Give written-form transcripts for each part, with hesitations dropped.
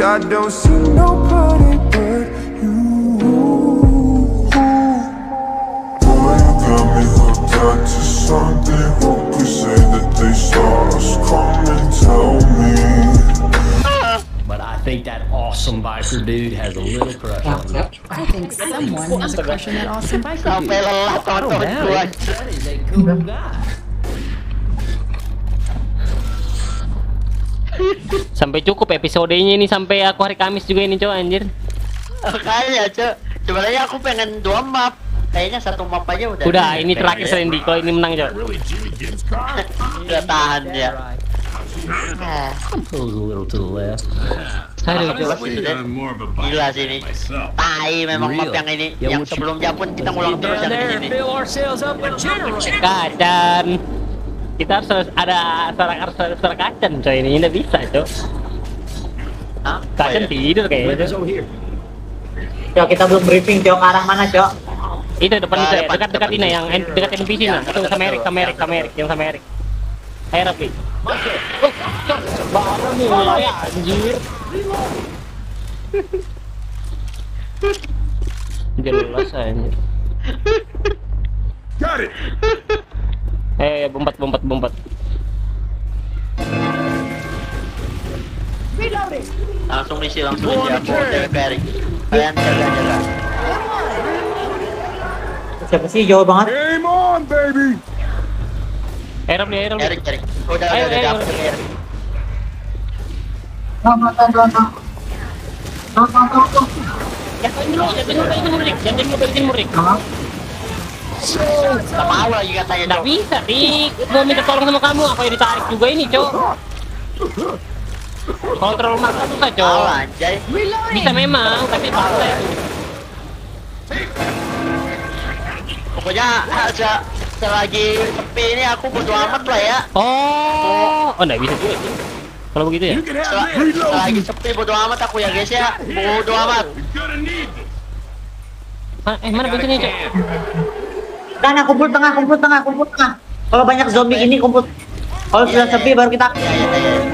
I don't see nobody but you. Boy, you got me hooked up to something. Who could say that they saw us? Come and tell me. But I think that awesome biker dude has a little crush on me. I think someone has a crush on that awesome biker Sampai dude. lelah I don't tonton doubt gua. it. That is a cool guy. Sampai cukup episodenya ini, sampai aku hari Kamis juga ini cowok anjir. Makanya cok, sebenarnya aku pengen 2 map. Kayaknya 1 map aja udah. Udah ini terakhir Randy, kalau ini menang cowok. Udah tahan ya. Pulls a little to the left. Aduh cowok. Gila sih ini. Tai memang map yang ini. Yang sebelumnya pun kita ngulang terus yang ini. Fill ourselves up with generator. Kacan. Kita harus ada suara kacan coy, ini nggak bisa cowok. Hah? Kacan tidur kayaknya Weapons cowok. over here. Cok, kita belum briefing, Cok. Ke arah mana, Cok? Itu depan Nah, itu ya, depan, dekat depan. ini yang dekat NPC nah, itu sama Erik, yang sama Erik. Ayo Rafi. Baru mulai anjir. Jelas anjir. Got it. Bombat. Langsung misi langsung misi aku dari kalian jaga. Siapa sih? Jauh banget. Game on, baby. Erik. Erik. Udah Ayo, dapet ayo. Erik. Jatuhin murik. Tak mau lagi katanya Nggak cok. bisa, Dik. Mau minta tolong sama kamu, apa yang ditarik juga ini, Cok. Kalau terlalu maksa susah, Mau Cok. anjay. Bisa memang, tapi maksa itu. Pokoknya selagi sepi ini aku bodo amat lah ya. Oh, nggak bisa juga sih. Kalau begitu ya. You can have this. Selagi sepi bodo amat aku ya guys ya. Bodo amat. Mana bensinnya, Cok? Nah, kumpul tengah. Kalau banyak zombie ini kumpul. Kalau sudah sepi baru kita. Iya.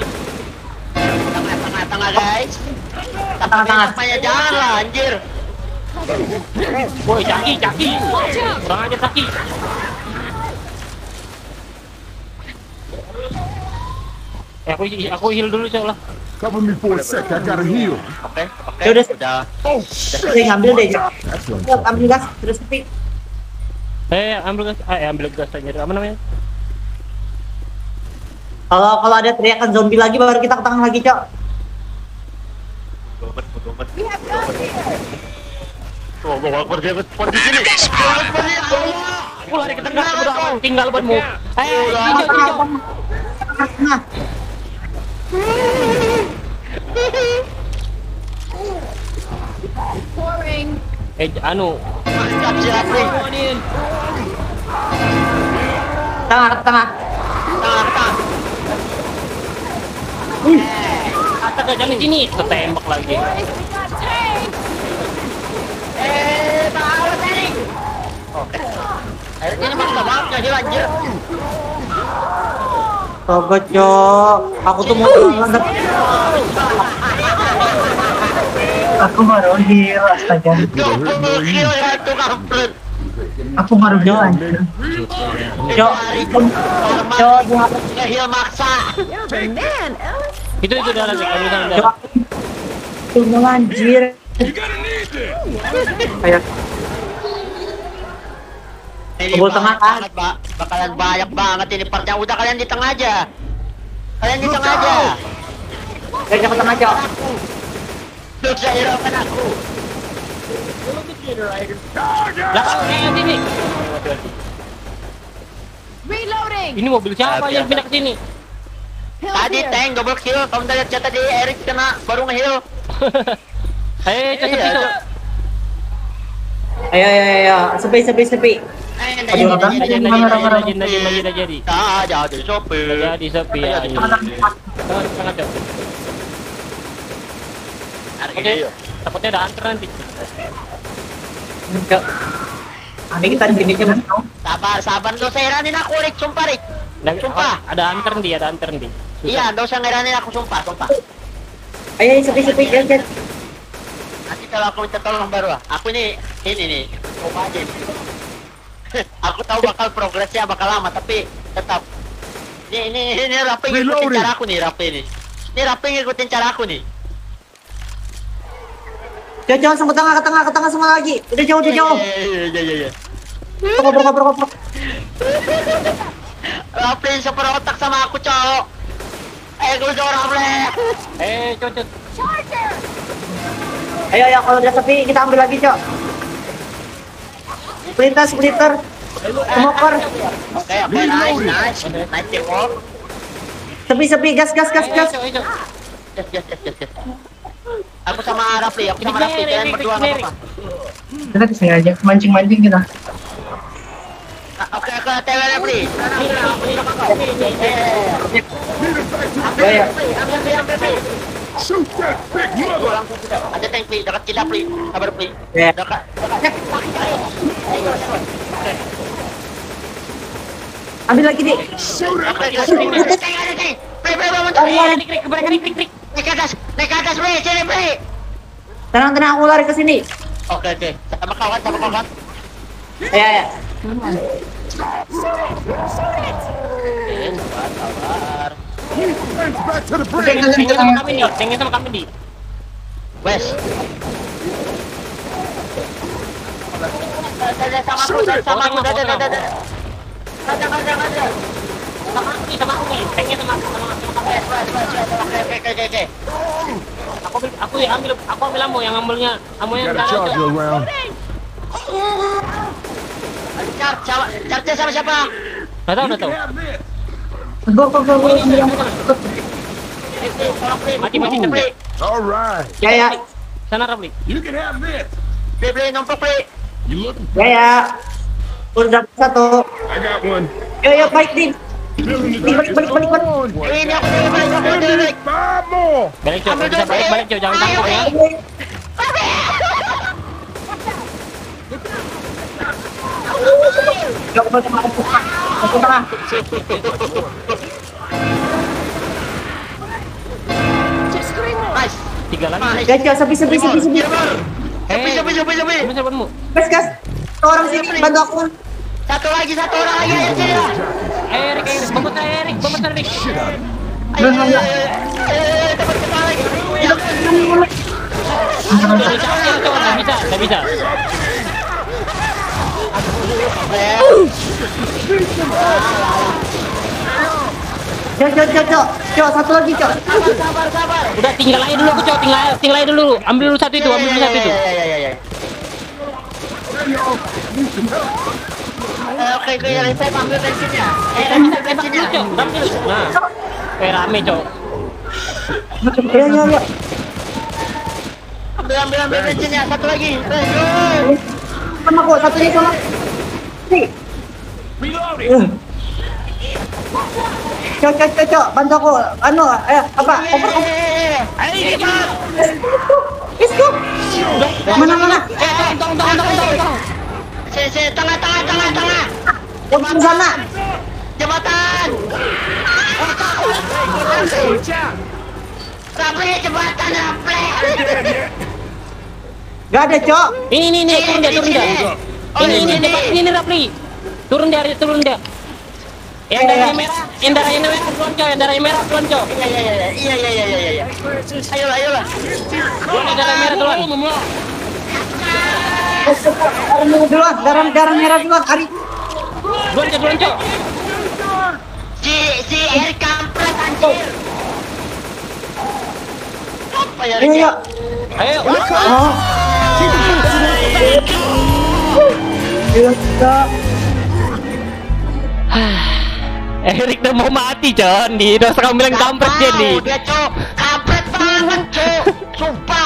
Tengah guys. Tengah. Tengahnya jangan lah anjir. Woi, Caki. Kurang aja, Caki. Aku heal dulu, Cok lah. Cover me for a sec. I gotta heal. Oke. Ya udah. Udah. Oh shit. Saya ngambil deh, Cok. Cok, ambil gas. Sudah sepi. Ambil gas aja. Apa namanya? Kalau ada teriakan zombie lagi baru kita ke tengah lagi, Cok. Bodo amat. Tuh, gua kerja di sini. Aku lari ke tengah, udah aman, tinggal banmu. Tengah. Mantap si Rapli. Tengah. Tengah. Kata ke jalan sini, ketembak lagi. Akhirnya ini maksa banget nggak heal anjir. Tobat, Cok. Aku tuh mau banget. Aku baru heal, astaga. Double kill ya tuh kampret. Aku baru heal anjir. Cok, Nge-heal maksa. Itu udah lagi, kamu sana. Cok. Tunggu anjir. Ayo. Ini Kumpul tengah, kan? bakalan banyak banget ini partnya. Udah kalian di tengah aja. Kalian di tengah aja. Ayo cepet tengah, Cok. Look, saya hiraukan aku. Belakang sini. Ini mobil siapa yang pindah ke sini? Tadi tank double kill. Kamu udah lihat tadi Erik kena baru nge-heal. Cepet Iya, itu. Ayo. Sepi. Aduh, Bang. Udah jadi. Jadi sopir. Jadi sepi ya. Tengah, Cok. Oke, takutnya ada antar nanti. Cok. Ini kita di sini, Cok. Sabar lu, saya iranin aku Rik, sumpah Rik. Sumpah. Ada antar nih. Iya, nggak usah ngeranin aku sumpah. Ayo, sepi, guys. Nanti kalau aku minta tolong baru aku ini nih, coba aja. Aku tahu bakal progresnya bakal lama, tapi tetap. Ini Rapi ngikutin cara aku nih, Rapi nih. Ini Rapi ngikutin cara aku nih. Jauh langsung ke tengah semua lagi. Udah jauh. Iya. Bro. Rapi super otak sama aku, cowok. Gue seorang Rapi. Cocok. Ayo, kalau udah sepi kita ambil lagi, Cok. Splitter. Smoker. Oke, nice teamwork. Sepi, gas. Yes. Aku sama Rapi, kalian berdua apa? Kita kesini aja, mancing kita. Oke, TW Rapi. Ya. Shoot that big mother! Ada tank Pli, dekat kita Pli. Sabar Pli. Ya. Dekat. Ambil lagi, Dik. Shoot it! Oke, gas Pli. Ada tank. Pli, muncul. Naik ke atas Pli, sini Pli. Tenang, aku lari ke sini. Oke. Sama kawan. Ya. Sabar. Hands back to the Tanknya bridge! sama kami nih. Wes. Sama aku. Sama aku nih. Tanknya sama kami. Oke. Aku ambil ammo yang ambilnya. Ammo yang Got a charger around. Charge sama siapa? Udah tahu. Go. Mati. Pli. Alright. Ya. Sana Rapli. You can have this. Pli, numpuk Pli. You looking? Ya. Udah satu. I got one. Yo, baik, Din. Feeling Balik. Ini aku balik. 5 more. Balik Cok, bisa balik Cok, jangan tangkap ya. Yo, ke tengah. Nice. 3 lagi. Guys, sepi. Sepi. Bisa buatmu. Gas. Orang sini bantu aku. Satu lagi, ayo sini lah. Erik, bangun Erik. Ayo, dapat kepala lagi. Nggak bisa. Cok, satu lagi, Cok. Sabar. Udah tinggal aja dulu aku Cok, tinggal aja dulu. Ambil dulu satu itu. Iya. Oke, revive, ambil bensinnya. Bensinnya. Cok, ambil. Nah, kayak rame Cok. Yo. Ambil bensinnya, satu lagi. Sama aku, satunya sama. Nih. Cok, bantu aku. Apa? Oper. Let's go. Mana? Tolong. Sini, tengah. Di sana. Jembatan. Raple, jembatan. Gak ada, Cok. Ini turun dia. Ini Rapli. Turun dia. Yang darahnya merah keluar Cok. Iya. Ayolah. Yang darah merah keluar. Darah merah duluan, Ari. Keluar Cok. Si Erik kampret anjir. Apa ya? Ayo. Ayo. Oh. Cok. Erik udah mau mati Con, di dosa kamu bilang kampret dia nih. Dia Cok, kampret banget Cok. Sumpah.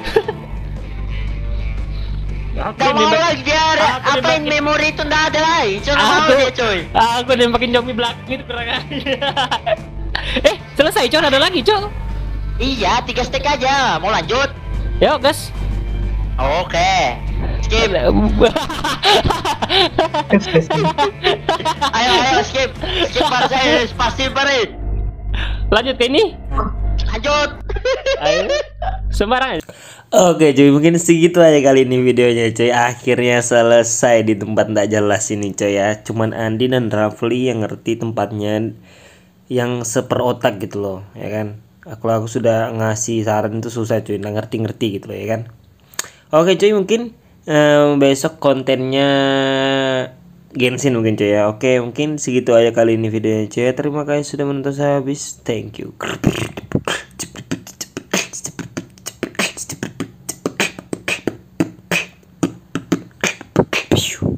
Gak mau lagi dia apain memori itu nggak ada lagi. Cuma mau dia coy. Aku nembakin zombie belakang itu kurang aja. Selesai Con, ada lagi Con. Iya, 3 stack aja. Mau lanjut? Yuk gas. Oke. Skip. Ayo skip. Skip para saya pasti pare. Lanjut ke ini. Lanjut. Ayo. Sembarangan. Oke cuy, mungkin segitu aja kali ini videonya cuy. Akhirnya selesai di tempat tak jelas ini cuy ya. Cuman Andi dan Rafli yang ngerti tempatnya, yang seperotak gitu loh ya kan. Aku sudah ngasih saran itu susah cuy, nggak ngerti-ngerti gitu loh ya kan. Oke cuy, mungkin besok kontennya Genshin mungkin cuy ya. Oke, mungkin segitu aja kali ini videonya cuy. Terima kasih sudah menonton sampai habis. Thank you.